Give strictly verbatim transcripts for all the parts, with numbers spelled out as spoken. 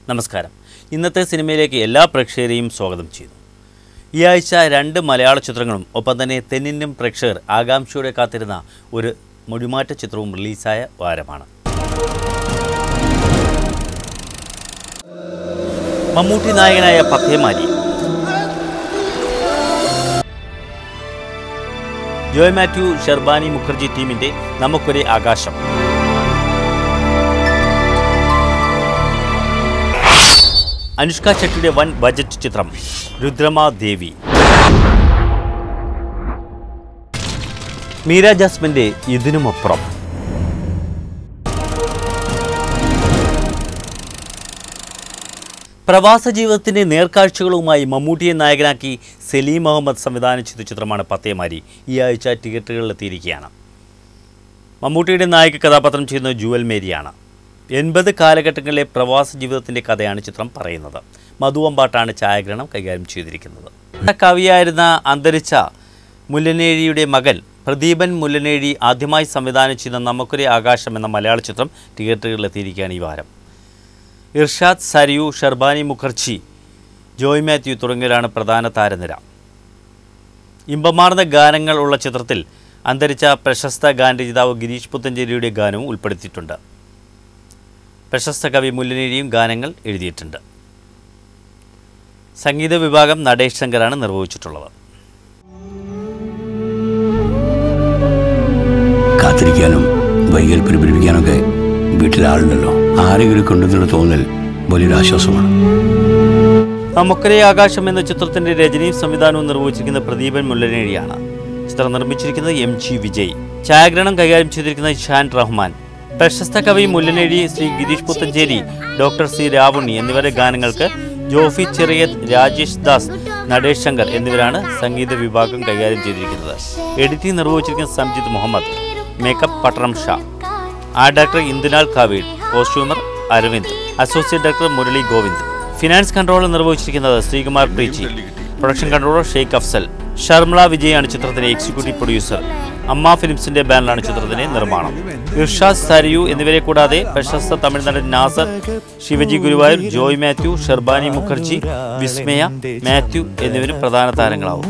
നമസ്കാരം. ഇന്നത്തെ സിനിമയിലേക്ക് എല്ലാ പ്രേക്ഷകരെയും സ്വാഗതം ചെയ്യുന്നു. ഈ ആഴ്ച രണ്ട് മലയാള ചിത്രങ്ങളും ഒപ്പം തന്നെ തെന്നിന്ത്യൻ പ്രേക്ഷകർ ആകാംക്ഷയോടെ കാത്തിരുന്ന ഒരു മൊഴിമാറ്റ ചിത്രവും റിലീസായ വാരമാണ്. മമ്മൂട്ടി നായകനായ പത്തേമാരി, ജോയ് മാത്യു, ഷർബാനി മുഖർജി ടീമിൻ്റെ നമുക്കൊരേ ആകാശം, അനുഷ്ക ഷെട്ടിയുടെ വൻ ബജറ്റ് ചിത്രം രുദ്രമാദേവി, മീര ജാസ്മിൻ്റെ ഇതിനുമപ്പുറം, പ്രവാസ ജീവിതത്തിൻ്റെ നേർക്കാഴ്ചകളുമായി മമ്മൂട്ടിയെ നായകനാക്കി സലീം മുഹമ്മദ് സംവിധാനം ചെയ്ത ചിത്രമാണ് പത്തേമാരി. ഈ ആഴ്ച തിയേറ്ററുകളിലെത്തിയിരിക്കുകയാണ്. മമ്മൂട്ടിയുടെ നായിക കഥാപാത്രം ചെയ്യുന്നത് ജുവൽ മേരിയാണ്. എൺപത് കാലഘട്ടങ്ങളിലെ പ്രവാസ ജീവിതത്തിൻ്റെ കഥയാണ് ചിത്രം പറയുന്നത്. മധുവമ്പാട്ടാണ് ഛായാഗ്രഹണം കൈകാര്യം ചെയ്തിരിക്കുന്നത്. കവിയായിരുന്ന അന്തരിച്ച മുല്ലനേഴിയുടെ മകൻ പ്രദീപൻ മുല്ലനേഴി ആദ്യമായി സംവിധാനം ചെയ്ത നമുക്കൊരേ ആകാശം എന്ന മലയാള ചിത്രം തിയേറ്ററുകളിലെത്തിയിരിക്കുകയാണ് ഈ വാരം. ഇർഷാദ്, സരിയു, ഷർബാനി മുഖർജി, ജോയ് മാത്യു തുടങ്ങിയവരാണ് പ്രധാന താരനിര. ഇമ്പമാർന്ന ഗാനങ്ങൾ ഉള്ള ചിത്രത്തിൽ അന്തരിച്ച പ്രശസ്ത ഗാനരചയിതാവ് ഗിരീഷ് പുത്തഞ്ചേരിയുടെ ഗാനവും ഉൾപ്പെടുത്തിയിട്ടുണ്ട്. പ്രശസ്ത കവി മുല്ലനേഴിയും ഗാനങ്ങൾ എഴുതിയിട്ടുണ്ട്. സംഗീത വിഭാഗം നടേഷ് ശങ്കറാണ് നിർവഹിച്ചിട്ടുള്ളത്. കാത്തിരിക്കാനും വൈകൽ പരിപിടിപ്പിക്കാനൊക്കെ വീട്ടിലാളുണ്ടല്ലോ, ആരെങ്കിലും കൊണ്ടെന്നുള്ള തോന്നൽ വലിയൊരു ആശ്വാസമാണ്. നമുക്കൊരേ ആകാശം എന്ന ചിത്രത്തിന്റെ രചനയും സംവിധാനവും നിർവഹിച്ചിരിക്കുന്ന പ്രദീപൻ മുല്ലനേഴിയാണ്. ചിത്രം നിർമ്മിച്ചിരിക്കുന്നത് എം ജി വിജയ്. ഛായാഗ്രഹണം കൈകാര്യം ചെയ്തിരിക്കുന്നത് ഷാൻ റഹ്മാൻ. പ്രശസ്ത കവി മുല്ലനേഴി, ശ്രീ ഗിരീഷ് പുത്തഞ്ചേരി, ഡോക്ടർ സി രാവുണ്ണി എന്നിവരുടെ ഗാനങ്ങൾക്ക് ജോഫി ചെറിയത്ത്, രാജേഷ് ദാസ്, നടേഷ് ശങ്കർ എന്നിവരാണ് സംഗീത വിഭാഗം കൈകാര്യം ചെയ്തിരിക്കുന്നത്. എഡിറ്റിംഗ് നിർവഹിച്ചിരിക്കുന്ന Samjith Muhammad, makeup Pattanam Shah, art director Indulal Kaveed, costumer Aravind, associate director Murali Govind. Finance controller നിർവഹിച്ചിരിക്കുന്നത് ശ്രീകുമാർ പ്രീച്ചി. Production controller Sheikh Afzal. ഷർമിള വിജയാണ് ചിത്രത്തിന്റെ എക്സിക്യൂട്ടീവ് പ്രൊഡ്യൂസർ. അമ്മ ഫിലിംസിന്റെ ബാനറിലാണ് ചിത്രത്തിന്റെ നിർമ്മാണം. ഇർഷാദ്, സരിയു എന്നിവരെ കൂടാതെ പ്രശസ്ത തമിഴ് നടൻ നാസർ, ശിവജി ഗുരുവായൂർ, ജോയ് മാത്യു, ഷർബാനി മുഖർജി, വിസ്മയ, മാത്യു എന്നിവരും പ്രധാന താരങ്ങളാവും.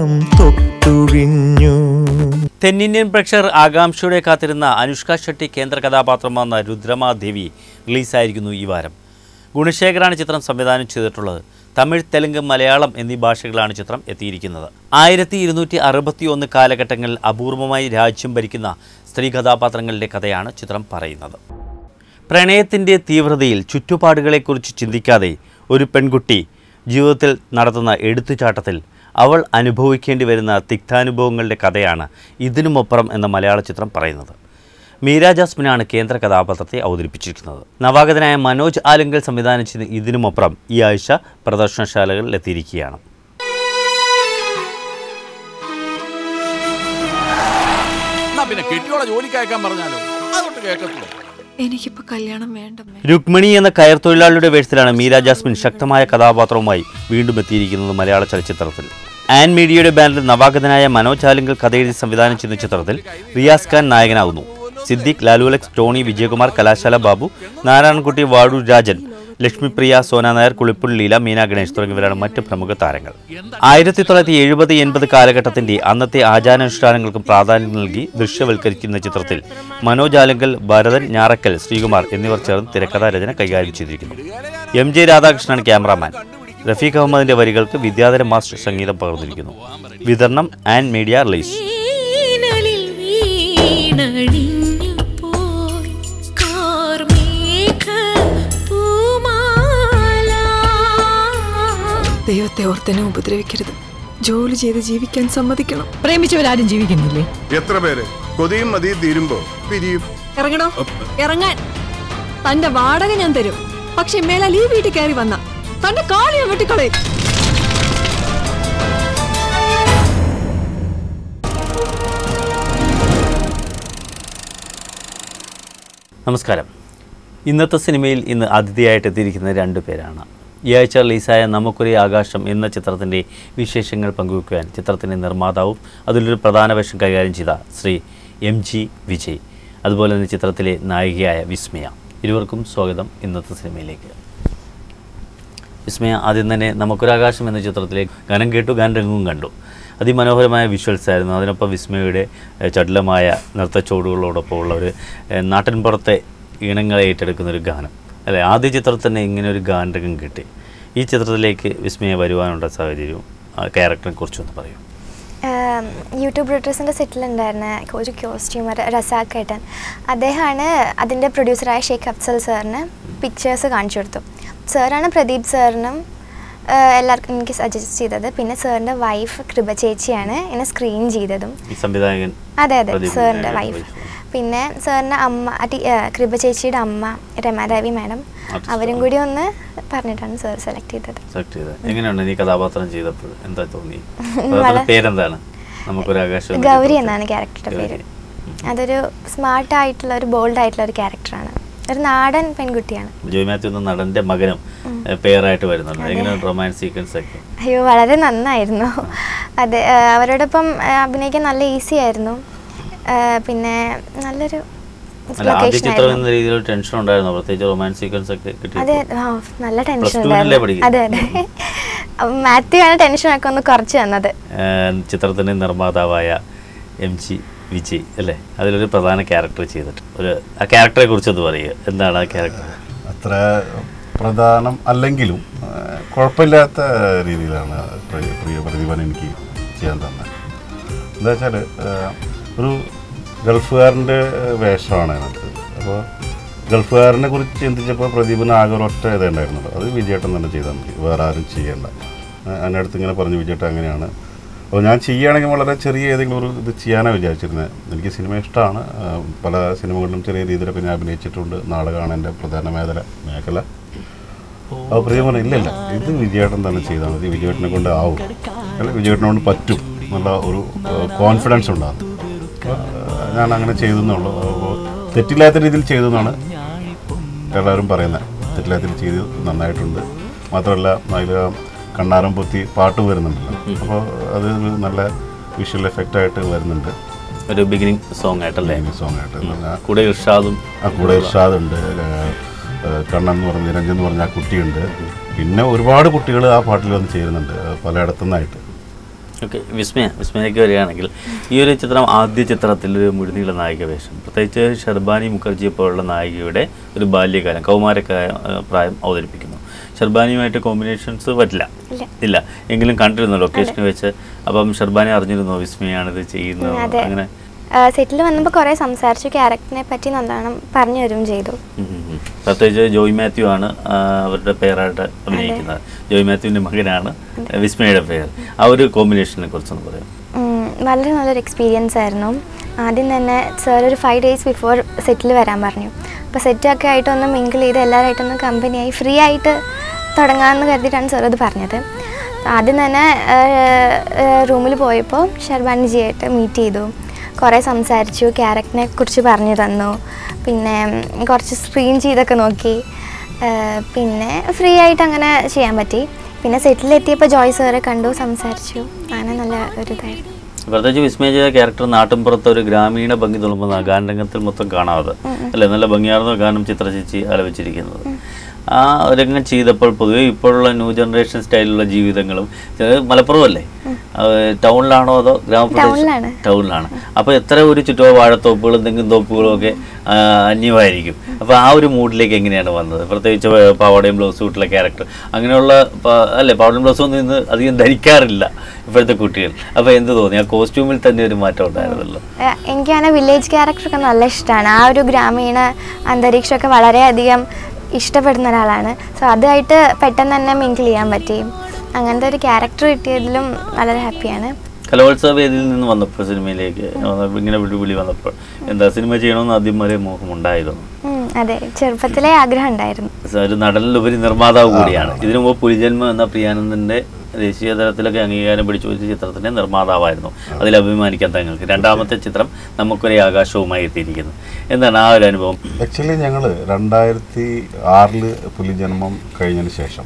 തെന്നിന്ത്യൻ പ്രേക്ഷകർ ആകാംക്ഷയോടെ കാത്തിരുന്ന അനുഷ്ക ഷെട്ടി കേന്ദ്ര കഥാപാത്രമാകുന്ന രുദ്രമാദേവി റിലീസായിരിക്കുന്നു ഈ വാരം. ഗുണശേഖറാണ് ചിത്രം സംവിധാനം ചെയ്തിട്ടുള്ളത്. തമിഴ്, തെലുങ്ക്, മലയാളം എന്നീ ഭാഷകളാണ് ചിത്രം എത്തിയിരിക്കുന്നത്. ആയിരത്തി ഇരുന്നൂറ്റി അറുപത്തി ഒന്ന് കാലഘട്ടങ്ങളിൽ അപൂർവമായി രാജ്യം ഭരിക്കുന്ന സ്ത്രീ കഥാപാത്രങ്ങളുടെ കഥയാണ് ചിത്രം പറയുന്നത്. പ്രണയത്തിൻ്റെ തീവ്രതയിൽ ചുറ്റുപാടുകളെക്കുറിച്ച് ചിന്തിക്കാതെ ഒരു പെൺകുട്ടി ജീവിതത്തിൽ നടത്തുന്ന എടുത്തുചാട്ടത്തിൽ അവൾ അനുഭവിക്കേണ്ടി വരുന്ന തിക്താനുഭവങ്ങളുടെ കഥയാണ് ഇതിനുമപ്പുറം എന്ന മലയാള ചിത്രം പറയുന്നത്. മീര ജാസ്മിനാണ് കേന്ദ്ര കഥാപാത്രത്തെ അവതരിപ്പിച്ചിരിക്കുന്നത്. നവാഗതനായ മനോജ് ആലുങ്കൽ സംവിധാനം ചെയ്ത് ഇതിനുമപ്പുറം ഈ ആഴ്ച പ്രദർശനശാലകളിൽ എത്തിയിരിക്കുകയാണ്. രുക്മിണി എന്ന കയർ തൊഴിലാളിയുടെ വേഷത്തിലാണ് മീര ജാസ്മിൻ ശക്തമായ കഥാപാത്രവുമായി വീണ്ടും എത്തിയിരിക്കുന്നത് മലയാള ചലച്ചിത്രത്തിൽ. ആൻ മീഡിയയുടെ ബാനറിൽ നവാഗതനായ മനോജ് ആലുങ്കൽ കഥയെഴുതി സംവിധാനം ചെയ്യുന്ന ചിത്രത്തിൽ റിയാസ് ഖാൻ നായകനാകുന്നു. സിദ്ദിഖ്, ലാലുലക്സ്, ടോണി, വിജയകുമാർ, കലാശാല ബാബു, നാരായണൻകുട്ടി, വാഴൂർ രാജൻ, ലക്ഷ്മിപ്രിയ, സോന നായർ, കുളിപ്പുൾ ലീല, മീന ഗണേഷ് തുടങ്ങിയവരാണ് മറ്റ് പ്രമുഖ താരങ്ങൾ. ആയിരത്തി തൊള്ളായിരത്തി എഴുപത് എൺപത് കാലഘട്ടത്തിന്റെ അന്നത്തെ ആചാരാനുഷ്ഠാനങ്ങൾക്കും പ്രാധാന്യം നൽകി ദൃശ്യവൽക്കരിക്കുന്ന ചിത്രത്തിൽ മനോജ് ആലുങ്കൽ, ഭരതൻ ഞാറക്കൽ, ശ്രീകുമാർ എന്നിവർ ചേർന്ന് തിരക്കഥാരചന കൈകാര്യം ചെയ്തിരിക്കുന്നു. M J Radhakrishnan cameraman. Rafeeq അഹമ്മദിന്റെ വരികൾക്ക് വിദ്യാധര മാസ്റ്റർ സംഗീതം പകർന്നിരിക്കുന്നു. വിതരണം ആൻ മീഡിയ റിലീസ്. ദൈവത്തെ ഓർത്തനെ ഉപദ്രവിക്കരുത്. ജോലി ചെയ്ത് ജീവിക്കാൻ സമ്മതിക്കണം. പ്രേമിച്ചവരാരും ജീവിക്കുന്നില്ലേ? എത്ര പേര് കൊതിയും മതിയും തീരുമ്പോ പിരിയും. ഇറങ്ങണോ? ഇറങ്ങാൻ. തന്റെ വാടക ഞാൻ തരും. പക്ഷെ മേലാൽ ഈ വീട്ടിൽ കയറി വന്ന തന്റെ കാലിയെ വെട്ടിക്കളയും. നമസ്കാരം. ഇന്നത്തെ സിനിമയിൽ ഇന്ന് അതിഥിയായിട്ട് എത്തിയിരിക്കുന്ന രണ്ടു പേരാണ്. ഈ ആഴ്ച റിലീസായ നമുക്കൊരേ ആകാശം എന്ന ചിത്രത്തിൻ്റെ വിശേഷങ്ങൾ പങ്കുവയ്ക്കുവാൻ ചിത്രത്തിൻ്റെ നിർമ്മാതാവും അതിലൊരു പ്രധാന വേഷം കൈകാര്യം ചെയ്ത ശ്രീ എം ജി വിജയ്, അതുപോലെ തന്നെ ചിത്രത്തിലെ നായികയായ വിസ്മയ, ഇരുവർക്കും സ്വാഗതം ഇന്നത്തെ സിനിമയിലേക്ക്. വിസ്മയ, ആദ്യം തന്നെ നമുക്കൊരാകാശം എന്ന ചിത്രത്തിലേക്ക് ഗാനം കേട്ടു, ഗാനരംഗവും കണ്ടു. അതിമനോഹരമായ വിഷ്വൽസ് ആയിരുന്നു. അതിനൊപ്പം വിസ്മയുടെ ചടുലമായ നൃത്തച്ചോടുകളോടൊപ്പം ഉള്ള ഒരു നാട്ടിൻപുറത്തെ ഈണങ്ങളെ ഏറ്റെടുക്കുന്ന ഒരു ഗാനം അല്ലേ. ആദ്യ ചിത്രത്തിൽ തന്നെ ഇങ്ങനെ ഒരു ഗാനരംഗം കിട്ടി. ഈ ചിത്രത്തിലേക്ക് വിസ്മയ വരുവാനുള്ള സാഹചര്യവും ക്യാരക്ടറിനെ കുറിച്ചൊന്ന് പറയൂ. യൂട്യൂബ് റൂട്ടേഴ്സിൻ്റെ സെറ്റിലുണ്ടായിരുന്ന ഒരു കോസ്റ്റ്യൂമർ റസാഖ് ഏട്ടൻ, അദ്ദേഹമാണ് അതിൻ്റെ പ്രൊഡ്യൂസറായ ഷെയ്ഖ് അഫ്സൽ സാറിന് പിക്ചേഴ്സ് കാണിച്ചു കൊടുത്തു. സാറാണ് പ്രദീപ് സാറിനും എല്ലാവർക്കും എനിക്ക് സജസ്റ്റ് ചെയ്തത്. പിന്നെ സാറിൻ്റെ വൈഫ് കൃപ ചേച്ചിയാണ് എന്നെ സ്ക്രീൻ ചെയ്തതും. സംവിധായകൻ അതെ അതെ സാറിൻ്റെ വൈഫ്. പിന്നെ സാറിൻ്റെ അമ്മ കൃപ ചേച്ചിയുടെ അമ്മ രമാദേവി മാഡം, അവരും കൂടി ഒന്ന് പറഞ്ഞിട്ടാണ് സാർ സെലക്ട് ചെയ്തത്. എങ്ങനെയാണ് നീ കഥാപാത്രം ചെയ്തപ്പോൾ എന്താ തോന്നി? പേരെന്താണ്? നമുക്കൊരാകാശം. ഗൗരി എന്നാണ് ക്യാരക്ടറുടെ പേര്. അതൊരു സ്മാർട്ട് ആയിട്ടുള്ള ഒരു ബോൾഡ് ആയിട്ടുള്ള ഒരു ക്യാരക്ടറാണ്. ഒരു നാടൻ പെൺകുട്ടിയാണ്. ജോയ് മാത്യു എന്ന നടന്റെ മകനും പേരായിട്ട് വരുന്നുണ്ട്. എങ്ങനെയാണ് റൊമാൻസ് സീക്വൻസ് ഒക്കെ? അയ്യോ വളരെ നന്നായിരുന്നു. അതെ, അവരോടൊപ്പം അഭിനയിക്കാൻ നല്ല ഈസി ആയിരുന്നു. പിന്നെ നല്ലൊരു ടെൻഷൻ ഉണ്ടായിരുന്നു, പ്രത്യേകിച്ച് റൊമാൻസ് സീക്വൻസ് ഒക്കെ കിട്ടി. അതെ, നല്ല ടെൻഷൻ ഉണ്ടായിരുന്നു. അതെ അതെ, മാത്യു ആണ് ടെൻഷൻ ഒക്കെ ഒന്ന് കുറച്ച് തന്നത്. ചിത്രത്തിന്റെ നിർമ്മാതാവായ എം ജി വിജയ് അല്ലേ, അതിലൊരു പ്രധാന ക്യാരക്ടർ ചെയ്തിട്ട് ഒരു ആ ക്യാരക്ടറെ കുറിച്ചൊന്ന് പറയുക. എന്താണ് ആ ക്യാരക്ടർ? അത്ര പ്രധാനം അല്ലെങ്കിലും കുഴപ്പമില്ലാത്ത രീതിയിലാണ് പ്രിയ പ്രതിഭൻ എനിക്ക് ചെയ്യാൻ തന്നെ. എന്താ വെച്ചാൽ ഒരു ഗൾഫുകാരൻ്റെ വേഷമാണ് അതിനകത്ത്. അപ്പോൾ ഗൾഫുകാരനെ കുറിച്ച് ചിന്തിച്ചപ്പോൾ പ്രദീപിന് ആകെ ഒരൊറ്റ ഇതേ ഉണ്ടായിരുന്നുള്ളൂ, അത് വിജയേട്ടൻ തന്നെ ചെയ്താൽ മതി, വേറെ ആരും ചെയ്യേണ്ട. എൻ്റെ അടുത്ത് ഇങ്ങനെ പറഞ്ഞു, വിജയേട്ടൻ അങ്ങനെയാണ്. അപ്പോൾ ഞാൻ ചെയ്യുകയാണെങ്കിൽ വളരെ ചെറിയ ഏതെങ്കിലും ഒരു ഇത് ചെയ്യാനാണ് വിചാരിച്ചിരുന്നത്. എനിക്ക് സിനിമ ഇഷ്ടമാണ്, പല സിനിമകളിലും ചെറിയ രീതിയിൽ പിന്നെ അഭിനയിച്ചിട്ടുണ്ട്, നാടകമാണ് എൻ്റെ പ്രധാന മേഖല മേഖല അപ്പോൾ പ്രിയ പറഞ്ഞു ഇല്ല ഇല്ല ഇത് വിജയേട്ടൻ തന്നെ ചെയ്താൽ മതി, വിജയേട്ടനെ കൊണ്ട് ആവും, അല്ല വിജയേട്ടനെ കൊണ്ട് പറ്റും എന്നുള്ള ഒരു കോൺഫിഡൻസ് ഉണ്ടാകും. ഞാൻ അങ്ങനെ ചെയ്തെന്നുള്ളൂ. അപ്പോൾ തെറ്റില്ലാത്ത രീതിയിൽ ചെയ്തെന്നാണ് എല്ലാവരും പറയുന്നത്. തെറ്റില്ലാത്ത രീതിയിൽ ചെയ്ത് നന്നായിട്ടുണ്ട്. മാത്രമല്ല അതിൽ കണ്ണാരം പൊത്തി പാട്ട് വരുന്നുണ്ടല്ലോ, അപ്പോൾ അത് നല്ല വിഷ്വൽ എഫക്റ്റ് ആയിട്ട് വരുന്നുണ്ട്. ഒരു ബിഗിനിങ് സോങ് ആയിട്ടല്ലേ? സോങ് ആയിട്ട് കൂടെ ഇർഷാദും ആ കൂടെ ഇർഷാദുണ്ട്, കണ്ണൻ എന്ന് പറഞ്ഞ നിരഞ്ജൻ എന്ന് പറഞ്ഞ ആ കുട്ടിയുണ്ട്. പിന്നെ ഒരുപാട് കുട്ടികൾ ആ പാട്ടിൽ വന്ന് ചേരുന്നുണ്ട് പലയിടത്തുനിന്നായിട്ട്. ഓക്കെ, വിസ്മയ വിസ്മയയ്ക്ക് വരികയാണെങ്കിൽ ഈ ഒരു ചിത്രം ആദ്യ ചിത്രത്തിൽ ഒരു മുഴുനീള നായിക വേഷം, പ്രത്യേകിച്ച് ഷർബാനി മുഖർജിയെ പോലുള്ള നായികയുടെ ഒരു ബാല്യകാലം കൗമാരക്കായ പ്രായം അവതരിപ്പിക്കുന്നു. ഷർബാനിയുമായിട്ട് കോമ്പിനേഷൻസ് പറ്റില്ല ഇല്ല എങ്കിലും കണ്ടിരുന്നു ലൊക്കേഷനിൽ വെച്ച്. അപ്പം ഷർബാനി അറിഞ്ഞിരുന്നോ വിസ്മയാണിത് ചെയ്യുന്നത്? അങ്ങനെ സെറ്റിൽ വന്നപ്പോൾ കുറേ സംസാരിച്ചു, ക്യാരക്ടറിനെ പറ്റി നല്ലോണം പറഞ്ഞു തരുകയും ചെയ്തു. പ്രത്യേകിച്ച് ജോയ് മാത്യു ആണ് അവരുടെ പേരായിട്ട് അഭിനയിക്കുന്നത്. ജോയ് മാത്യുവിൻ്റെ മകനാണ് വിസ്മയുടെ പേര്. ആ ഒരു കോമ്പിനേഷനെ കുറിച്ചൊന്ന് പറയാം. വളരെ നല്ലൊരു എക്സ്പീരിയൻസ് ആയിരുന്നു. ആദ്യം തന്നെ സാർ ഒരു ഫൈവ് ഡേയ്സ് ബിഫോർ സെറ്റിൽ വരാൻ പറഞ്ഞു. അപ്പോൾ സെറ്റൊക്കെ ആയിട്ടൊന്ന് മിങ്കിൾ ചെയ്ത് എല്ലാവരായിട്ടൊന്ന് കമ്പനിയായി ഫ്രീ ആയിട്ട് തുടങ്ങാമെന്ന് കരുതിയിട്ടാണ് സാർ അത് പറഞ്ഞത്. ആദ്യം തന്നെ റൂമിൽ പോയപ്പോൾ ഷർബാനിജിയായിട്ട് മീറ്റ് ചെയ്തു, കുറേ സംസാരിച്ചു, ക്യാരക്ടറിനെ കുറിച്ച് പറഞ്ഞു തന്നു, പിന്നെ കുറച്ച് സ്ക്രീൻ ചെയ്തൊക്കെ നോക്കി, പിന്നെ ഫ്രീ ആയിട്ട് അങ്ങനെ ചെയ്യാൻ പറ്റി. പിന്നെ സെറ്റിലെത്തിയപ്പോൾ ജോയ് സാറെ കണ്ടു, സംസാരിച്ചു, അങ്ങനെ നല്ല ഒരു ഇതായിരുന്നു. പ്രത്യേകിച്ച് വിസ്മയ ചെയ്ത ക്യാരക്ടർ നാട്ടിൻപുറത്ത് ഒരു ഗ്രാമീണ ഭംഗി തുളുമ്പുന്ന ഗാനരംഗത്തിൽ മൊത്തം കാണാതെ അല്ലേ, നല്ല ഭംഗിയാർന്ന ഗാനം ചിത്രചേച്ചി ആലപിച്ചിരിക്കുന്നത്. ആ രംഗം ചെയ്തപ്പോൾ പൊതുവെ ഇപ്പോഴുള്ള ന്യൂ ജനറേഷൻ സ്റ്റൈലിലുള്ള ജീവിതങ്ങളും മലപ്പുറം അല്ലേ, ടൗണിലാണോ അതോ ഗ്രാമപ്രദേശം? ടൗണിലാണ്. അപ്പോൾ എത്ര ഒരു ചുറ്റുപാട് വാഴത്തോപ്പുകളും തെങ്ങും തോപ്പുകളും ഒക്കെ അന്യമായിരിക്കും. അപ്പോൾ ആ ഒരു മൂഡിലേക്ക് എങ്ങനെയാണ് വന്നത്? പ്രത്യേകിച്ച് പാവാടയും ബ്ലൗസും ഇട്ടുള്ള ക്യാരക്ടർ അങ്ങനെയുള്ള അല്ലേ, പാവാടയും ബ്ലൗസും ഒന്നും ഇന്ന് അധികം ധരിക്കാറില്ല ഇപ്പോഴത്തെ കുട്ടികൾ. അപ്പോൾ എന്ത് തോന്നി? ആ കോസ്റ്റ്യൂമിൽ തന്നെ ഒരു മാറ്റം ഉണ്ടായിരുന്നല്ലോ. എനിക്കങ്ങനെ വില്ലേജ് ക്യാരക്ടറൊക്കെ നല്ല ഇഷ്ടമാണ്. ആ ഒരു ഗ്രാമീണ അന്തരീക്ഷമൊക്കെ വളരെയധികം ഇഷ്ടപ്പെടുന്ന ഒരാളാണ്. സോ അതുമായിട്ട് പെട്ടെന്ന് തന്നെ മിങ്കിൾ ചെയ്യാൻ പറ്റി. അങ്ങനത്തെ ഒരു ക്യാരക്ടർ കിട്ടിയതിലും വളരെ ഹാപ്പിയാണ്. കലോത്സവ വേദിയിൽ നിന്ന് വന്നപ്പോൾ സിനിമയിലേക്ക് ഇങ്ങനെ വിളിവിളി വന്നപ്പോൾ എന്താ സിനിമ ചെയ്യണമെന്ന് ആദ്യം വരെ മോഹം ഉണ്ടായിരുന്നു? അതെ, ചെറുപ്പത്തിലെ ആഗ്രഹം ഉണ്ടായിരുന്നു. ഒരു നടനിലുപരി നിർമ്മാതാവ് കൂടിയാണ്. ഇതിനു മുമ്പ് പുലിജന്മം എന്ന പ്രിയാനന്ദന്റെ ദേശീയ തലത്തിലൊക്കെ അംഗീകാരം പിടിച്ചു വെച്ച ചിത്രത്തിന്റെ നിർമ്മാതാവായിരുന്നു. അതിൽ അഭിമാനിക്കാൻ തങ്ങൾക്ക്. രണ്ടാമത്തെ ചിത്രം നമുക്കൊരേ ആകാശവുമായി എത്തിയിരിക്കുന്നു. എന്താണ് ആ ഒരു അനുഭവം? ആക്ച്വലി ഞങ്ങൾ രണ്ടായിരത്തി ആറില് പുലിജന്മം കഴിഞ്ഞതിന് ശേഷം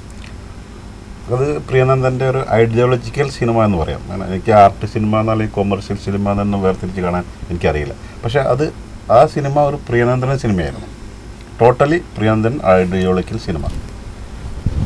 അത് പ്രിയാനന്ദൻ്റെ ഒരു ഐഡിയോളജിക്കൽ സിനിമ എന്ന് പറയാം. എനിക്ക് ആർട്ട് സിനിമ എന്നല്ലെങ്കിൽ കൊമേഴ്ഷ്യൽ സിനിമ എന്നൊന്നും വേർതിരിച്ച് കാണാൻ എനിക്കറിയില്ല. പക്ഷെ അത് ആ സിനിമ ഒരു പ്രിയാനന്ദൻ സിനിമയായിരുന്നു, ടോട്ടലി പ്രിയാനന്ദൻ ഐഡിയോളജിക്കൽ സിനിമ.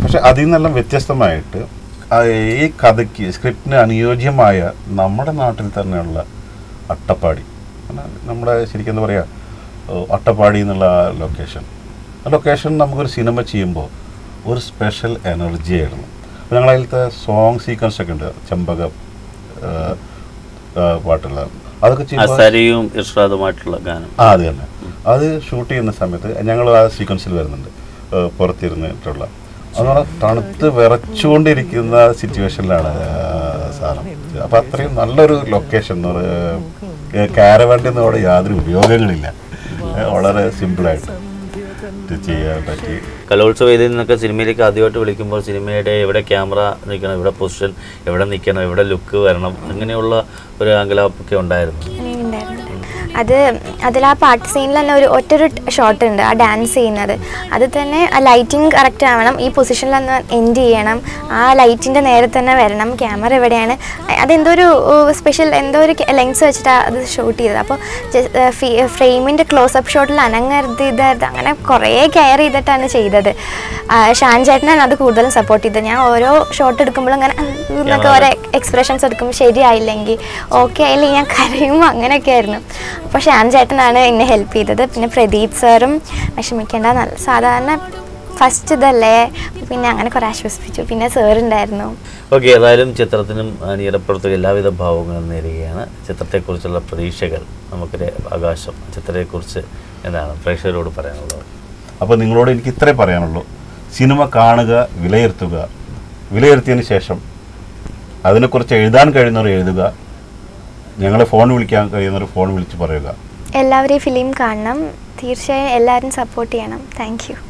പക്ഷെ അതിൽ നിന്നെല്ലാം വ്യത്യസ്തമായിട്ട് ഈ കഥയ്ക്ക് സ്ക്രിപ്റ്റിന് അനുയോജ്യമായ നമ്മുടെ നാട്ടിൽ തന്നെയുള്ള അട്ടപ്പാടി, നമ്മുടെ ശരിക്കും എന്താ പറയുക, അട്ടപ്പാടി എന്നുള്ള ലൊക്കേഷൻ ആ ലൊക്കേഷൻ നമുക്കൊരു സിനിമ ചെയ്യുമ്പോൾ ഒരു സ്പെഷ്യൽ എനർജി ആയിരുന്നു. അപ്പോൾ ഞങ്ങളതിലത്തെ സോങ് സീക്വൻസ് ഒക്കെ ഉണ്ട്, ചെമ്പകം പാട്ടുള്ള അതൊക്കെ ചെയ്യുമ്പോൾ ഗാനം ആ അത് തന്നെ അത് ഷൂട്ട് ചെയ്യുന്ന സമയത്ത് ഞങ്ങൾ ആ സീക്വൻസിൽ വരുന്നുണ്ട്, പുറത്തിരുന്നിട്ടുള്ള അതുപോലെ തണുത്ത് വിറച്ചുകൊണ്ടിരിക്കുന്ന സിറ്റുവേഷനിലാണ് സാധനം. അപ്പം അത്രയും നല്ലൊരു ലൊക്കേഷൻ, കാരവാൻ്റെ അവിടെ യാതൊരു ഉപയോഗങ്ങളില്ല, വളരെ സിമ്പിളായിട്ട് ചെയ്യാൻ പറ്റി. കലോത്സവ വേദിയിൽ നിന്നൊക്കെ സിനിമയിലേക്ക് ആദ്യമായിട്ട് വിളിക്കുമ്പോൾ സിനിമയുടെ എവിടെ ക്യാമറ നിൽക്കണം, എവിടെ പൊസിഷൻ, എവിടെ നിൽക്കണം, എവിടെ ലുക്ക് വരണം, അങ്ങനെയുള്ള ഒരു അങ്കലാപ്പൊക്കെ ഉണ്ടായിരുന്നു. അത് അതിൽ ആ പാട്ട് സീനിൽ തന്നെ ഒരു ഒറ്റൊരു ഷോട്ട് ഉണ്ട്, ആ ഡാൻസ് ചെയ്യുന്നത്. അത് തന്നെ ആ ലൈറ്റിംഗ് കറക്റ്റ് ആവണം, ഈ പൊസിഷനിൽ ഒന്ന് എൻഡ് ചെയ്യണം, ആ ലൈറ്റിൻ്റെ നേരെ തന്നെ വരണം, ക്യാമറ എവിടെയാണ്, അതെന്തോ ഒരു സ്പെഷ്യൽ എന്തോ ഒരു ലെൻസ് വെച്ചിട്ടാണ് അത് ഷൂട്ട് ചെയ്തത്. അപ്പോൾ ഫ്രെയിമിൻ്റെ ക്ലോസപ്പ് ഷോട്ടിൽ അനങ്ങരുത് ഇതരുത് അങ്ങനെ കുറേ കെയർ ചെയ്തിട്ടാണ് ചെയ്തത്. ഷാൻ ചേട്ടനാണ് അത് കൂടുതലും സപ്പോർട്ട് ചെയ്തത്. ഞാൻ ഓരോ ഷോട്ട് എടുക്കുമ്പോഴും അങ്ങനെ എന്നൊക്കെ ഓരോ എക്സ്പ്രഷൻസ് എടുക്കുമ്പോൾ ശരിയായില്ലെങ്കിൽ ഓക്കെ ആയില്ലെങ്കിൽ ഞാൻ കരയും, അങ്ങനെയൊക്കെ ആയിരുന്നു. അപ്പോൾ ഷാൻ ചേട്ടനാണ് എന്നെ ഹെൽപ്പ് ചെയ്തത്. പിന്നെ പ്രദീപ് സാറും വിഷമിക്കേണ്ട, നല്ല സാധാരണ ഫസ്റ്റ് ഇതല്ലേ, പിന്നെ അങ്ങനെ കുറേ ആശ്വസിപ്പിച്ചു. പിന്നെ സാറുണ്ടായിരുന്നു. ഓക്കെ, ഏതായാലും ചിത്രത്തിനും അണിയറപ്പുറത്തും എല്ലാവിധ ഭാവങ്ങളും നേരുകയാണ്. ചിത്രത്തെക്കുറിച്ചുള്ള പ്രതീക്ഷകൾ, നമുക്കൊരു ആകാശം, ചിത്രത്തെക്കുറിച്ച് എന്താണ് പ്രേക്ഷകരോട് പറയാനുള്ളത്? അപ്പോൾ നിങ്ങളോട് എനിക്ക് ഇത്രേ പറയാനുള്ളൂ, സിനിമ കാണുക, വിലയിരുത്തുക, വിലയിരുത്തിയതിന് ശേഷം അതിനെക്കുറിച്ച് എഴുതാൻ കഴിയുന്നവർ എഴുതുക, ഞങ്ങളെ ഫോൺ വിളിക്കാൻ കഴിയുന്നവർ ഫോൺ വിളിച്ച് പറയുക. എല്ലാവരെയും ഫിലിം കാണണം, തീർച്ചയായും എല്ലാവരും സപ്പോർട്ട് ചെയ്യണം. Thank you.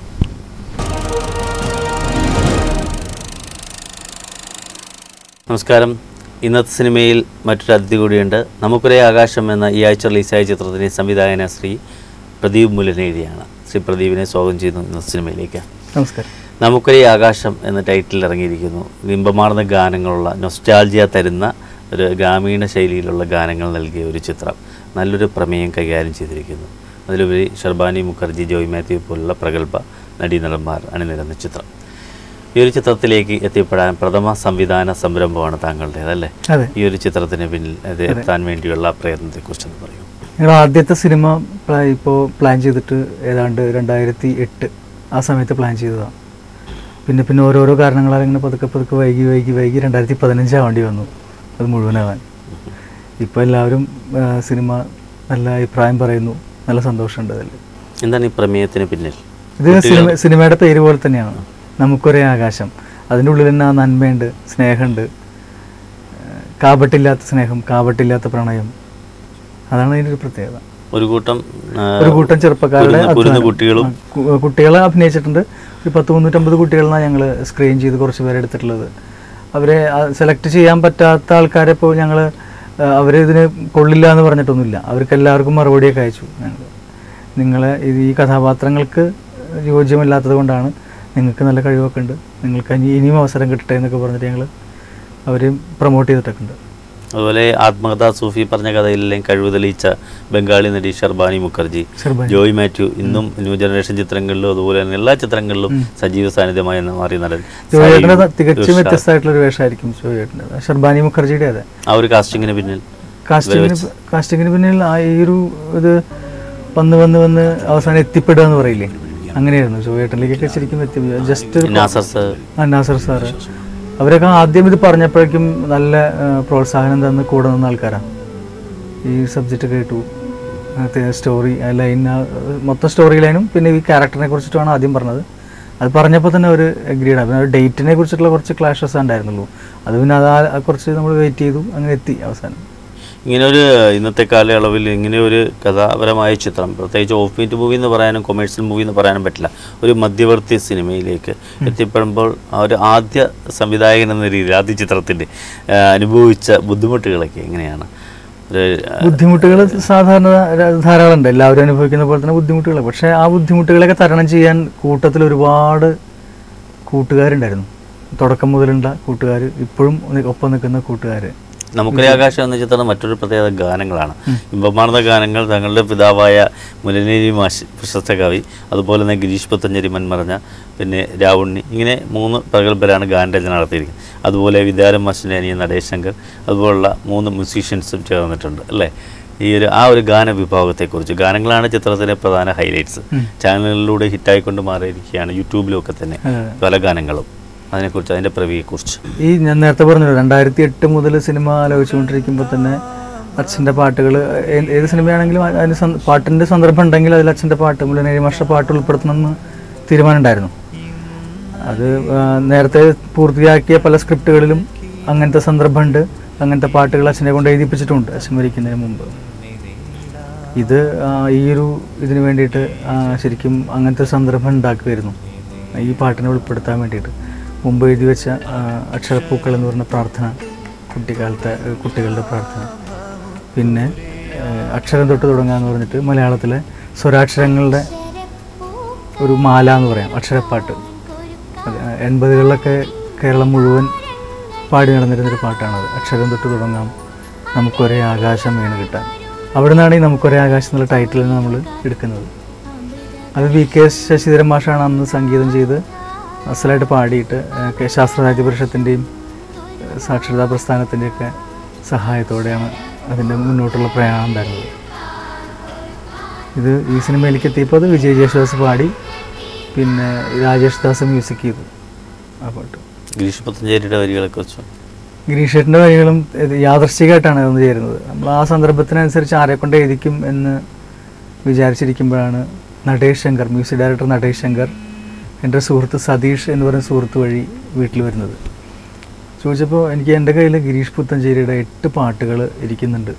നമസ്കാരം. ഇന്നത്തെ സിനിമയിൽ മറ്റൊരു അതിഥി കൂടിയുണ്ട്. നമുക്കൊരേ ആകാശം എന്ന ഈ ആഴ്ച റിലീസായ ചിത്രത്തിൻ്റെ സംവിധായകന ശ്രീ പ്രദീപ് മുല്ലനേരിയാണ്. ശ്രീ പ്രദീപിനെ സ്വാഗതം ചെയ്യുന്നു ഇന്നത്തെ സിനിമയിലേക്ക്. നമസ്കാരം. നമുക്കൊരേ ആകാശം എന്ന ടൈറ്റിൽ ഇറങ്ങിയിരിക്കുന്നു. ബിംബമാർന്ന ഗാനങ്ങളുള്ള, നൊസ്റ്റാൾജിയ തരുന്ന ഒരു ഗ്രാമീണ ശൈലിയിലുള്ള ഗാനങ്ങൾ നൽകിയ ഒരു ചിത്രം. നല്ലൊരു പ്രമേയം കൈകാര്യം ചെയ്തിരിക്കുന്നു. അതിലുപരി ഷർബാനി മുഖർജി, ജോയ് മാത്യു പോലുള്ള പ്രഗത്ഭ നടീനടന്മാർ അണിനിരന്ന ചിത്രം. ഈ ഒരു ചിത്രത്തിലേക്ക് എത്തിപ്പെടാൻ പ്രഥമ സംവിധാന സംരംഭമാണ് താങ്കളുടേത് അല്ലേ? ഈ ഒരു ചിത്രത്തിന് പിന്നിൽ അത് എത്താൻ വേണ്ടിയുള്ള പ്രയത്നത്തെക്കുറിച്ചൊന്ന് പറയൂ. ഞങ്ങൾ ആദ്യത്തെ സിനിമ ഇപ്പോൾ പ്ലാൻ ചെയ്തിട്ട് ഏതാണ്ട് രണ്ടായിരത്തി എട്ട് ആ സമയത്ത് പ്ലാൻ ചെയ്തതാണ്. പിന്നെ പിന്നെ ഓരോരോ കാരണങ്ങളാൽ ഇങ്ങനെ പതുക്കെ പതുക്കെ വൈകി വൈകി വൈകി രണ്ടായിരത്തി പതിനഞ്ചാം വേണ്ടി വന്നു അത് മുഴുവനാവാൻ. ഇപ്പോൾ എല്ലാവരും സിനിമ നല്ല അഭിപ്രായം പറയുന്നു, നല്ല സന്തോഷമുണ്ട് അതിൽ. എന്താണ് ഈ പ്രമേയത്തിന് പിന്നിൽ? ഇത് സിനിമ സിനിമയുടെ പേര് പോലെ തന്നെയാണ്, നമുക്കൊരേ ആകാശം. അതിൻ്റെ ഉള്ളിൽ തന്നെ ആ നന്മയുണ്ട്, സ്നേഹമുണ്ട്, കാപട്ടില്ലാത്ത സ്നേഹം, കാപട്ടില്ലാത്ത പ്രണയം, അതാണ് അതിൻ്റെ ഒരു പ്രത്യേകത. ഒരു കൂട്ടം ഒരു കൂട്ടം ചെറുപ്പക്കാരുടെ കുട്ടികളും കുട്ടികളെ അഭിനയിച്ചിട്ടുണ്ട്. ഒരു പത്ത് മുന്നൂറ്റമ്പത് കുട്ടികളാണ് ഞങ്ങൾ സ്ക്രീൻ ചെയ്ത് കുറച്ച് പേരെ എടുത്തിട്ടുള്ളത്. അവരെ സെലക്ട് ചെയ്യാൻ പറ്റാത്ത ആൾക്കാരെ ഇപ്പോൾ ഞങ്ങൾ അവരെ ഇതിന് കൊള്ളില്ല എന്ന് പറഞ്ഞിട്ടൊന്നുമില്ല. അവർക്ക് എല്ലാവർക്കും മറുപടിയൊക്കെ അയച്ചു. ഞങ്ങൾ നിങ്ങളെ ഇത് ഈ കഥാപാത്രങ്ങൾക്ക് യോജ്യമല്ലാത്തത് കൊണ്ടാണ്, നിങ്ങൾക്ക് നല്ല കഴിവൊക്കെ ഉണ്ട്, നിങ്ങൾക്ക് ഇനി ഇനിയും അവസരം കിട്ടട്ടെ എന്നൊക്കെ പറഞ്ഞിട്ട് ഞങ്ങൾ അവരെയും പ്രൊമോട്ട് ചെയ്തിട്ടൊക്കെ ഉണ്ട്. അതുപോലെ ആത്മകഥ സൂഫി പറഞ്ഞ കഥയിലെല്ലാം കഴിവ് തെളിയിച്ച ബംഗാളി നടി ഷർബാനി മുഖർജി, ജോയ് മാത്യു ഇന്നും ന്യൂ ജനറേഷൻ ചിത്രങ്ങളിലും അതുപോലെ തന്നെ എല്ലാ ചിത്രങ്ങളിലും സജീവ സാന്നിധ്യമായി മാറിയ നടൻ. ജോയേട്ടൻ്റെ തികച്ചും വ്യത്യസ്തമായിട്ടുള്ള ഒരു വേഷമായിരിക്കും ജോയേട്ടൻ്റെ, ഷർബാനി മുഖർജിയുടെ. അതെ, ആ ഒരു കാസ്റ്റിങ്ങിന് പിന്നിൽ കാസ്റ്റിങ്ങിന് കാസ്റ്റിങ്ങിന് പിന്നിൽ ആ ഈ ഒരു ഇത് വന്ന് വന്ന് വന്ന് അവസാനം എത്തിപ്പെടുക എന്ന് പറയില്ലേ, അങ്ങനെയായിരുന്നു. ജോയേട്ടനിലേക്കൊക്കെ ശരിക്കും എത്തി. ജസ്റ്റ് നാസർ സാറ് അവരൊക്കെ ആദ്യം ഇത് പറഞ്ഞപ്പോഴേക്കും നല്ല പ്രോത്സാഹനം തന്ന് കൂടെ നിന്ന ആൾക്കാരാണ്. ഈ സബ്ജക്റ്റ് കേട്ടു, സ്റ്റോറി ലൈൻ, മൊത്തം സ്റ്റോറി ലൈനും പിന്നെ ഈ ക്യാരക്ടറിനെ കുറിച്ചിട്ടാണ് ആദ്യം പറഞ്ഞത്. അത് പറഞ്ഞപ്പോൾ തന്നെ ഒരു അഗ്രീഡ്. പിന്നെ ഒരു ഡേറ്റിനെ കുറിച്ചിട്ടുള്ള കുറച്ച് ക്ലാഷസ് ഉണ്ടായിരുന്നുള്ളൂ. അത് പിന്നെ അത് കുറച്ച് നമ്മൾ വെയിറ്റ് ചെയ്തു, അങ്ങനെ എത്തി അവസാനം. ഇങ്ങനെ ഒരു ഇന്നത്തെ കാലയളവിൽ ഇങ്ങനെ ഒരു കഥാപരമായ ചിത്രം, പ്രത്യേകിച്ച് ഓഫ് ബീറ്റ് മൂവി എന്ന് പറയാനും കൊമേഴ്സ്യൽ മൂവി എന്ന് പറയാനും പറ്റില്ല, ഒരു മധ്യവർത്തി സിനിമയിലേക്ക് എത്തിപ്പെടുമ്പോൾ ആ ഒരു ആദ്യ സംവിധായകൻ എന്ന രീതിയിൽ ആദ്യ ചിത്രത്തിൻ്റെ അനുഭവിച്ച ബുദ്ധിമുട്ടുകളൊക്കെ എങ്ങനെയാണ്? ബുദ്ധിമുട്ടുകൾ സാധാരണ ധാരാളം ഉണ്ട്, എല്ലാവരും അനുഭവിക്കുന്ന പോലെ തന്നെ ബുദ്ധിമുട്ടുകൾ. പക്ഷേ ആ ബുദ്ധിമുട്ടുകളൊക്കെ തരണം ചെയ്യാൻ കൂട്ടത്തിൽ ഒരുപാട് കൂട്ടുകാരുണ്ടായിരുന്നു. തുടക്കം മുതലുള്ള കൂട്ടുകാർ, ഇപ്പോഴും ഒപ്പം നിൽക്കുന്ന കൂട്ടുകാർ. നമുക്കൊരു ആകാശം എന്ന ചിത്രം മറ്റൊരു പ്രത്യേകത ഗാനങ്ങളാണ്. ഇമ്പമാർന്ന ഗാനങ്ങൾ തങ്ങളുടെ പിതാവായ മുലനേരി മാഷ് പ്രശസ്ത കവി, അതുപോലെ തന്നെ ഗിരീഷ് പുത്തഞ്ചേരി മൺമറഞ്ഞ, പിന്നെ രാവുണ്ണി, ഇങ്ങനെ മൂന്ന് പ്രഗത്ഭരാണ് ഗാനരചന നടത്തിയിരിക്കുന്നത്. അതുപോലെ വിദ്യാരം മാഷിൻ്റെ അനിയൻ നടേശ് ശങ്കർ, അതുപോലുള്ള മൂന്ന് മ്യൂസീഷ്യൻസും ചേർന്നിട്ടുണ്ട് അല്ലേ. ഈ ഒരു ആ ഒരു ഗാന വിഭാഗത്തെക്കുറിച്ച്, ഗാനങ്ങളാണ് ചിത്രത്തിലെ പ്രധാന ഹൈലൈറ്റ്സ്. ചാനലുകളിലൂടെ ഹിറ്റായിക്കൊണ്ട് മാറിയിരിക്കുകയാണ് യൂട്യൂബിലൊക്കെ തന്നെ പല ഗാനങ്ങളും. അതിനെക്കുറിച്ച്, അതിൻ്റെ പ്രവിയെക്കുറിച്ച് ഈ ഞാൻ നേരത്തെ പറഞ്ഞല്ലോ, രണ്ടായിരത്തി എട്ട് മുതൽ സിനിമ ആലോചിച്ചുകൊണ്ടിരിക്കുമ്പോൾ തന്നെ അച്ഛൻ്റെ പാട്ടുകൾ, ഏത് സിനിമയാണെങ്കിലും അതിന് പാട്ടിൻ്റെ സന്ദർഭം ഉണ്ടെങ്കിൽ അതിൽ അച്ഛൻ്റെ പാട്ട്, മുലനേരി മാഷ പാട്ട് ഉൾപ്പെടുത്തണമെന്ന് തീരുമാനം ഉണ്ടായിരുന്നു. അത് നേരത്തെ പൂർത്തിയാക്കിയ പല സ്ക്രിപ്റ്റുകളിലും അങ്ങനത്തെ സന്ദർഭമുണ്ട്. അങ്ങനത്തെ പാട്ടുകൾ അച്ഛനെ കൊണ്ട് എഴുതിപ്പിച്ചിട്ടുണ്ട് അച്ഛൻ മരിക്കുന്നതിന് മുമ്പ്. ഇത് ഈ ഒരു ഇതിന് വേണ്ടിയിട്ട് ശരിക്കും അങ്ങനത്തെ സന്ദർഭം ഉണ്ടാക്കുമായിരുന്നു, ഈ പാട്ടിനെ ഉൾപ്പെടുത്താൻ വേണ്ടിയിട്ട്. മുമ്പ് എഴുതി വെച്ച അക്ഷരപ്പൂക്കൾ എന്ന് പറഞ്ഞ പ്രാർത്ഥന, കുട്ടിക്കാലത്തെ കുട്ടികളുടെ പ്രാർത്ഥന, പിന്നെ അക്ഷരം തൊട്ട് തുടങ്ങാന്ന് പറഞ്ഞിട്ട് മലയാളത്തിലെ സ്വരാക്ഷരങ്ങളുടെ ഒരു മാല എന്ന് പറയാം, അക്ഷരപ്പാട്ട്. എൺപതുകളിലൊക്കെ കേരളം മുഴുവൻ പാടി നടന്നിരുന്നൊരു പാട്ടാണത്. അക്ഷരം തൊട്ട് തുടങ്ങാം നമുക്കൊരേ ആകാശം വീണ് കിട്ടാൻ. അവിടെ നിന്നാണ് ഈ നമുക്കൊരേ ആകാശം എന്നുള്ള ടൈറ്റിൽ നമ്മൾ എടുക്കുന്നത്. അത് വി കെ ശശിധരൻ മാഷാണ് അന്ന് സംഗീതം ചെയ്ത് അസലായിട്ട് പാടിയിട്ട് ശാസ്ത്ര സാഹിത്യ പരിഷത്തിൻ്റെയും സാക്ഷരതാ പ്രസ്ഥാനത്തിൻ്റെയൊക്കെ സഹായത്തോടെയാണ് അതിൻ്റെ മുന്നോട്ടുള്ള പ്രയാണം ഉണ്ടായിരുന്നത്. ഇത് ഈ സിനിമയിലേക്ക് എത്തിയപ്പോൾ അത് വിജയ് ജേശുദാസ് പാടി, പിന്നെ രാജേഷ് ദാസ് മ്യൂസിക് ചെയ്തു ആ പാട്ട്. ഗിരീഷ് പുത്തഞ്ചേരിയുടെ വരികളെക്കുറിച്ച്, ഗിരീഷേട്ടൻ്റെ വരികളും യാദർശികമായിട്ടാണ് അതൊന്ന് ചേരുന്നത്. നമ്മൾ ആ സന്ദർഭത്തിനനുസരിച്ച് ആരെക്കൊണ്ട് എഴുതിക്കും എന്ന് വിചാരിച്ചിരിക്കുമ്പോഴാണ് നടേഷ് ശങ്കർ, മ്യൂസിക് ഡയറക്ടർ നടേഷ് ശങ്കർ എൻ്റെ സുഹൃത്ത് സതീഷ് എന്ന് പറയുന്ന സുഹൃത്ത് വഴി വീട്ടിൽ വരുന്നത്. ചോദിച്ചപ്പോൾ എനിക്ക് എൻ്റെ കയ്യിൽ ഗിരീഷ് പുത്തഞ്ചേരിയുടെ എട്ട് പാട്ടുകൾ ഇരിക്കുന്നുണ്ട്,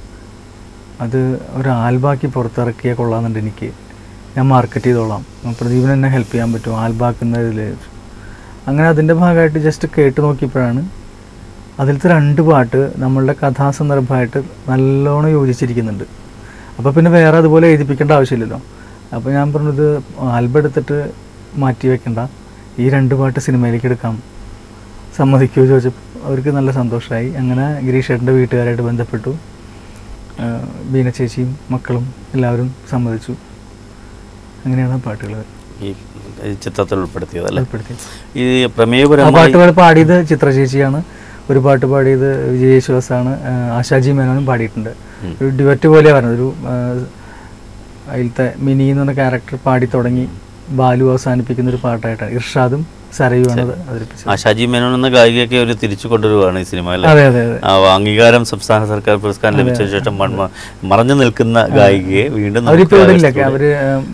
അത് ഒരു ആൽബാക്കി പുറത്തിറക്കിയാൽ കൊള്ളാമെന്നുണ്ട്, എനിക്ക് ഞാൻ മാർക്കറ്റ് ചെയ്തോളാം, പ്രദീപിന് എന്നെ ഹെൽപ്പ് ചെയ്യാൻ പറ്റും ആൽബാക്കുന്നതിൽ. അങ്ങനെ അതിൻ്റെ ഭാഗമായിട്ട് ജസ്റ്റ് കേട്ട് നോക്കിയപ്പോഴാണ് അതിലത്തെ രണ്ട് പാട്ട് നമ്മളുടെ കഥാസന്ദർഭമായിട്ട് നല്ലോണം യോജിച്ചിരിക്കുന്നുണ്ട്. അപ്പോൾ പിന്നെ വേറെ അതുപോലെ എഴുതിപ്പിക്കേണ്ട ആവശ്യമില്ലല്ലോ. അപ്പോൾ ഞാൻ പറഞ്ഞത് ആൽബം എടുത്തിട്ട് മാറ്റി വെക്കണ്ട, ഈ രണ്ട് പാട്ട് സിനിമയിലേക്ക് എടുക്കാം, സമ്മതിക്കുമോ ചോദിച്ചപ്പോൾ അവർക്ക് നല്ല സന്തോഷമായി. അങ്ങനെ ഗിരീഷ് ഏട്ടൻ്റെ വീട്ടുകാരായിട്ട് ബന്ധപ്പെട്ടു, ബീന ചേച്ചിയും മക്കളും എല്ലാവരും സമ്മതിച്ചു. അങ്ങനെയാണ് പാട്ടുകൾ ഈ ചിത്രത്തിൽ ഉൾപ്പെടുത്തിയത് അല്ലേ? ഉൾപ്പെടുത്തി. ഈ പ്രമേയപരമായ പാട്ടുകൾ പാടിയത് ചിത്ര ചേച്ചിയാണ്, ഒരു പാട്ട് പാടിയത് വിജയ് യേശുദാസാണ്, ആശാജി മേനോനും പാടിയിട്ടുണ്ട്. ഒരു ഡിവറ്റ് പോലെയാണ് പറഞ്ഞത്. ഒരു അതിലത്തെ മിനി എന്ന് പറഞ്ഞ ക്യാരക്ടർ പാടി തുടങ്ങി ബാലു അവസാനിപ്പിക്കുന്ന ഒരു പാട്ടായിട്ടാണ്. ഇർഷാദും സരയുമാണ് അവതരിപ്പിച്ചത്. ആശാജി മേനോൻ എന്ന ഗായികയൊക്കെ ഒരു തിരിച്ചു കൊണ്ടുവരുവാണ് ഈ സിനിമ. അതെ അതെ അതെ. അംഗീകാരം സംസ്ഥാന സർക്കാർ പുരസ്കാരം ലഭിച്ച ശേഷം മറഞ്ഞു നിൽക്കുന്ന ഗായികയെ വീണ്ടും അവരിപ്പോ ഇല്ല, അവര്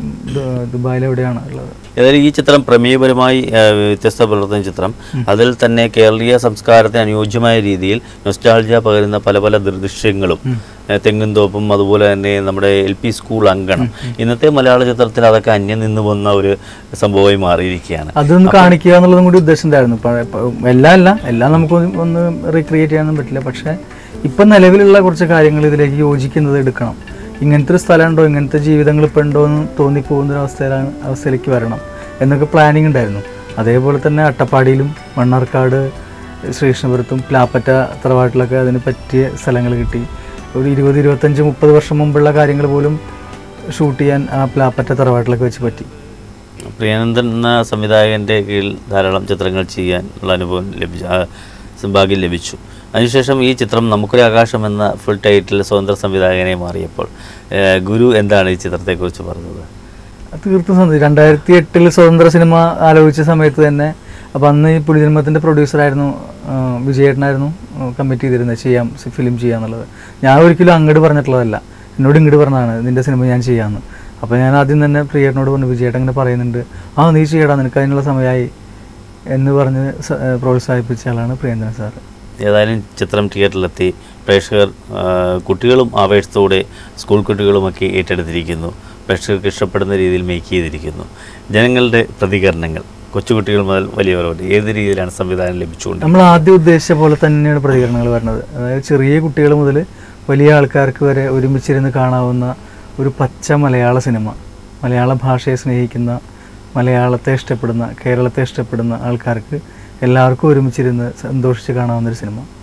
ദുബായിൽ എവിടെയാണ് ഉള്ളത്. ഏതായാലും ഈ ചിത്രം പ്രമേയപരമായി വ്യത്യസ്ത പുലർത്തുന്ന ചിത്രം, അതിൽ തന്നെ കേരളീയ സംസ്കാരത്തിന് അനുയോജ്യമായ രീതിയിൽ നൊസ്റ്റാൾജിയ പകരുന്ന പല പല ദൃശ്യങ്ങളും, തെങ്ങുംതോപ്പും അതുപോലെ തന്നെ നമ്മുടെ എൽ പി സ്കൂൾ അങ്കണം, ഇന്നത്തെ മലയാള ചിത്രത്തിൽ അതൊക്കെ അന്യം നിന്ന് വന്ന ഒരു സംഭവമായി മാറിയിരിക്കുകയാണ്. അതൊന്ന് കാണിക്കുക എന്നുള്ളതും കൂടി ഉദ്ദേശം ഉണ്ടായിരുന്നു. എല്ലാം അല്ല എല്ലാം നമുക്ക് ഒന്ന് റീക്രിയേറ്റ് ചെയ്യാനൊന്നും പറ്റില്ല, പക്ഷേ ഇപ്പം നിലവിലുള്ള കുറച്ച് കാര്യങ്ങൾ ഇതിലേക്ക് യോജിക്കുന്നത് എടുക്കണം. ഇങ്ങനത്തെ ഒരു സ്ഥലമുണ്ടോ, ഇങ്ങനത്തെ ജീവിതങ്ങൾ ഇപ്പോൾ ഉണ്ടോ എന്ന് തോന്നിപ്പോകുന്നൊരവസ്ഥയിലാണ് അവസ്ഥയിലേക്ക് വരണം എന്നൊക്കെ പ്ലാനിങ് ഉണ്ടായിരുന്നു. അതേപോലെ തന്നെ അട്ടപ്പാടിയിലും മണ്ണാർക്കാട് ശ്രീകൃഷ്ണപുരത്തും പ്ലാപ്പറ്റ തറവാട്ടിലൊക്കെ അതിന് പറ്റിയ സ്ഥലങ്ങൾ കിട്ടി. ഒരു ഇരുപത് ഇരുപത്തഞ്ച് മുപ്പത് വർഷം മുമ്പുള്ള കാര്യങ്ങൾ പോലും ഷൂട്ട് ചെയ്യാൻ ആ പ്ലാപ്പറ്റ തറവാട്ടിലൊക്കെ വെച്ച് പറ്റി. പ്രിയാനന്ദൻ എന്ന സംവിധായകൻ്റെ കീഴിൽ ധാരാളം ചിത്രങ്ങൾ ചെയ്യാനുള്ള അനുഭവം ലഭിച്ചു, ഭാഗ്യം ലഭിച്ചു. അതിനുശേഷം ഈ ചിത്രം നമുക്കൊരു ആകാശം എന്ന ഫുൾ ടൈറ്റിൽ സ്വതന്ത്ര സംവിധായകനെ മാറിയപ്പോൾ ഗുരു എന്താണ് ഈ ചിത്രത്തെക്കുറിച്ച് പറഞ്ഞത്? തീർത്തും സന്തോഷം. രണ്ടായിരത്തി എട്ടിൽ സ്വതന്ത്ര സിനിമ ആലോചിച്ച സമയത്ത് തന്നെ, അപ്പം അന്ന് ഈ പുലിജന്മത്തിൻ്റെ പ്രൊഡ്യൂസറായിരുന്നു വിജയേട്ടനായിരുന്നു കമ്മിറ്റ് ചെയ്തിരുന്നത് ചെയ്യാം ഫിലിം ചെയ്യാന്നുള്ളത്. ഞാൻ ഒരിക്കലും അങ്ങോട്ട് പറഞ്ഞിട്ടുള്ളതല്ല, എന്നോട് ഇങ്ങോട്ട് പറഞ്ഞതാണ് നിൻ്റെ സിനിമ ഞാൻ ചെയ്യാമെന്ന്. അപ്പോൾ ഞാൻ ആദ്യം തന്നെ പ്രിയേട്ടനോട് പറഞ്ഞു, വിജയേട്ടൻ ഇങ്ങനെ പറയുന്നുണ്ട്, ആ നീ ചെയ്യടാ നിനക്ക് അതിനുള്ള സമയമായി എന്ന് പറഞ്ഞ് പ്രോത്സാഹിപ്പിച്ച ആളാണ് പ്രിയന്തൻ സാർ. ഏതായാലും ചിത്രം തിയേറ്ററിലെത്തി, പ്രേക്ഷകർ കുട്ടികളും ആവേശത്തോടെ സ്കൂൾ കുട്ടികളുമൊക്കെ ഏറ്റെടുത്തിരിക്കുന്നു, പ്രേക്ഷകർക്ക് ഇഷ്ടപ്പെടുന്ന രീതിയിൽ മേക്ക് ചെയ്തിരിക്കുന്നു. ജനങ്ങളുടെ പ്രതികരണങ്ങൾ കൊച്ചുകുട്ടികൾ മുതൽ വലിയവരോട് ഏത് രീതിയിലാണ് സംവിധാനം ലഭിച്ചുകൊണ്ട്? നമ്മൾ ആദ്യം ഉദ്ദേശിച്ച പോലെ തന്നെയാണ് പ്രതികരണങ്ങൾ വരുന്നത്. അതായത് ചെറിയ കുട്ടികൾ മുതൽ വലിയ ആൾക്കാർക്ക് വരെ ഒരുമിച്ചിരുന്ന് കാണാവുന്ന ഒരു പച്ച മലയാള സിനിമ, മലയാള ഭാഷയെ സ്നേഹിക്കുന്ന, മലയാളത്തെ ഇഷ്ടപ്പെടുന്ന, കേരളത്തെ ഇഷ്ടപ്പെടുന്ന ആൾക്കാർക്ക് എല്ലാവർക്കും ഒരുമിച്ചിരുന്ന് സന്തോഷിച്ച് കാണാവുന്നൊരു സിനിമ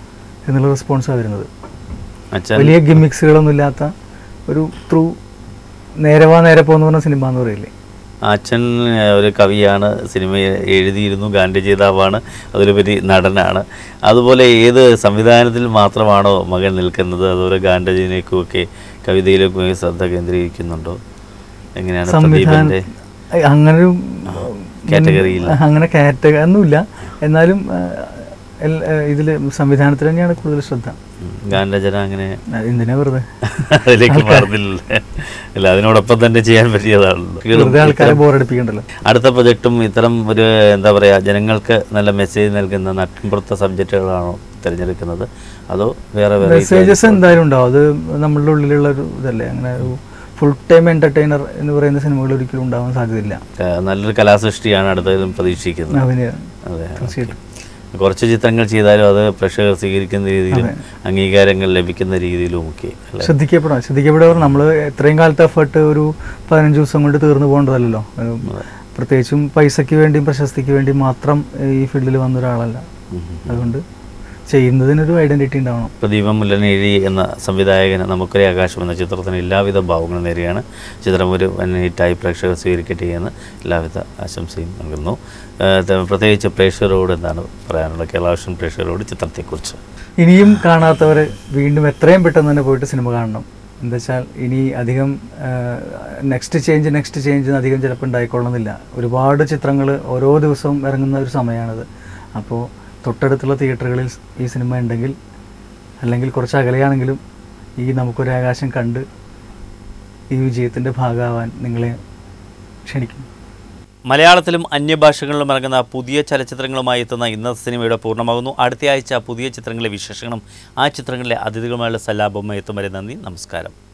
എന്നുള്ള റെസ്പോൺസാണ് വരുന്നത്. അച്ഛൻ വലിയ ഗിമിക്സുകളൊന്നും ഇല്ലാത്ത ഒരു ത്രൂ നേരവാ നേരെ പോകുന്ന പറഞ്ഞ സിനിമ എന്ന് പറയില്ലേ. അച്ഛൻ ഒരു കവിയാണ്, സിനിമ എഴുതിയിരുന്നു, ഗാനരചയിതാവാണ്, അതിലുപരി നടനാണ്. അതുപോലെ ഏത് സംവിധാനത്തിൽ മാത്രമാണോ മകൻ നിൽക്കുന്നത്, അതുപോലെ ഗാനരചനയ്ക്കുമൊക്കെ കവിതയിലൊക്കെ ശ്രദ്ധ കേന്ദ്രീകരിക്കുന്നുണ്ടോ? എങ്ങനെയാണ് പ്രദീപന്റെ അങ്ങനൊരു കാറ്റഗറിയിൽ? അങ്ങനെ കാറ്റഗറി ഒന്നുമില്ല, എന്നാലും ഇതിൽ സംവിധാനത്തിൽ തന്നെയാണ് കൂടുതൽ ശ്രദ്ധ. ഗാനരചന അങ്ങനെ എന്തിനാ വെറുതെ അതിലേക്ക് മാറുന്നില്ല, അല്ല അതിനോടൊപ്പം തന്നെ ചെയ്യാൻ പറ്റിയതാണല്ലോ. ആൾക്കാരെ ബോറടിപ്പിക്കണ്ടല്ലോ. അടുത്ത പ്രൊജക്റ്റും ഇത്തരം ഒരു എന്താ പറയുക ജനങ്ങൾക്ക് നല്ല മെസ്സേജ് നൽകുന്ന നട്ടിൻപുറത്തെ സബ്ജക്റ്റുകളാണോ തിരഞ്ഞെടുക്കുന്നത്, അതോ വേറെ വേറെ മെസ്സേജസ് എന്തായാലും ഉണ്ടാവും? അത് നമ്മളുടെ ഉള്ളിലുള്ള ഒരു ഇതല്ലേ, അങ്ങനെ ഒരു ഫുൾ ടൈം എന്റർടൈനർ എന്ന് പറയുന്ന സിനിമകൾ ഒരിക്കലും ഉണ്ടാവാൻ സാധ്യതയില്ല. നല്ലൊരു കലാസൃഷ്ടിയാണ് അടുത്തതും പ്രതീക്ഷിക്കുന്നത്. അതെ, തീർച്ചയായിട്ടും. കുറച്ച് ചിത്രങ്ങൾ ചെയ്താലും അത് പ്രേക്ഷകർ സ്വീകരിക്കുന്ന രീതിയിലും അംഗീകാരങ്ങൾ ലഭിക്കുന്ന രീതിയിലും ഒക്കെ ശ്രദ്ധിക്കപ്പെടാം ശ്രദ്ധിക്കപ്പെടാൻ നമ്മൾ എത്രയും കാലത്തെ എഫേർട്ട് ഒരു പതിനഞ്ച് ദിവസം കൊണ്ട് തീർന്നു പോകേണ്ടതല്ലോ. പ്രത്യേകിച്ചും പൈസയ്ക്ക് വേണ്ടിയും പ്രശസ്തിക്ക് വേണ്ടിയും മാത്രം ഈ ഫീൽഡിൽ വന്ന ഒരാളല്ല. അതുകൊണ്ട് ചെയ്യുന്നതിനൊരു ഐഡന്റിറ്റി ഉണ്ടാവണം. പ്രദീപൻ മുല്ലനേഴി എന്ന സംവിധായകന് നമുക്കൊരേ ആകാശം എന്ന ചിത്രത്തിന് എല്ലാവിധ ഭാവങ്ങളും നേരെയാണ്. ചിത്രം ഒരു വൻ ഹിറ്റായി പ്രേക്ഷകർ സ്വീകരിക്കട്ടെ എന്ന് എല്ലാവിധ ആശംസയും നൽകുന്നു. പ്രത്യേകിച്ച് പ്രേക്ഷകരോട് എന്താണ് പറയാനുള്ളത്, കേരളാവിഷൻ പ്രേക്ഷകരോട് ചിത്രത്തെക്കുറിച്ച്? ഇനിയും കാണാത്തവർ വീണ്ടും എത്രയും പെട്ടെന്ന് തന്നെ പോയിട്ട് സിനിമ കാണണം. എന്താ വെച്ചാൽ ഇനി അധികം നെക്സ്റ്റ് ചേഞ്ച് നെക്സ്റ്റ് ചേഞ്ച് അധികം ചിലപ്പോൾ ഉണ്ടായിക്കൊള്ളുന്നില്ല. ഒരുപാട് ചിത്രങ്ങൾ ഓരോ ദിവസവും ഇറങ്ങുന്ന ഒരു സമയമാണിത്. അപ്പോൾ തൊട്ടടുത്തുള്ള തിയേറ്ററുകളിൽ ഈ സിനിമ ഉണ്ടെങ്കിൽ, അല്ലെങ്കിൽ കുറച്ച് അകലെയാണെങ്കിലും ഈ നമുക്കൊരു ആകാശം കണ്ട് ഈ വിജയത്തിൻ്റെ ഭാഗമാവാൻ നിങ്ങളെ ക്ഷണിക്കും. മലയാളത്തിലും അന്യഭാഷകളിലും ഇറങ്ങുന്ന പുതിയ ചലച്ചിത്രങ്ങളുമായി എത്തുന്ന ഇന്നത്തെ സിനിമയുടെ പൂർണ്ണമാകുന്നു. അടുത്തയാഴ്ച പുതിയ ചിത്രങ്ങളിലെ വിശേഷങ്ങളും ആ ചിത്രങ്ങളിലെ അതിഥികളുമായുള്ള സല്ലാപവും എത്തും വരെ നന്ദി, നമസ്കാരം.